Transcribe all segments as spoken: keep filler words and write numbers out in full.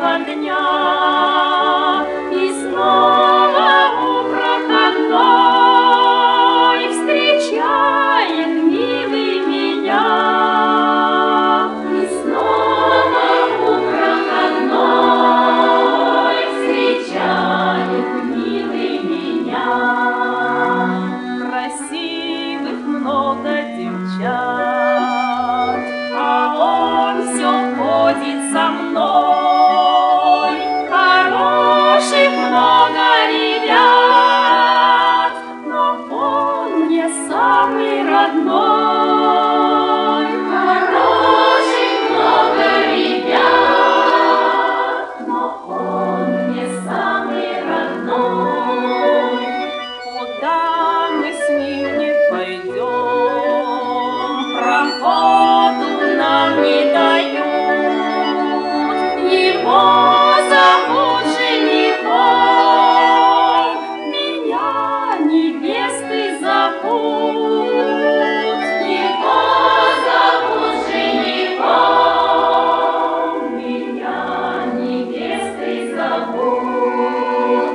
рабочего дня. И снова у проходной встречает милый меня. И снова у проходной встречает милый меня. Красивых много девчат, а он все ходит со мной. Хороших много ребят, но он мне самый родной. Хороших много ребят, но он мне самый родной. Куда мы с ним не пойдем, проходу нам не дают. Его зовут женихом, меня невесты зовут. Его зовут женихом, меня невесты зовут.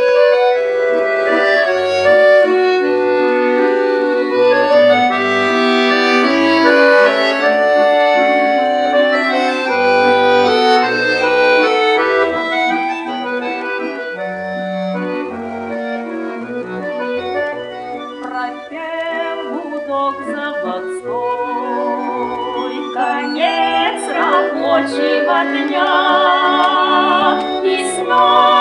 Пропел гудок заводской, конец рабочего дня. И снова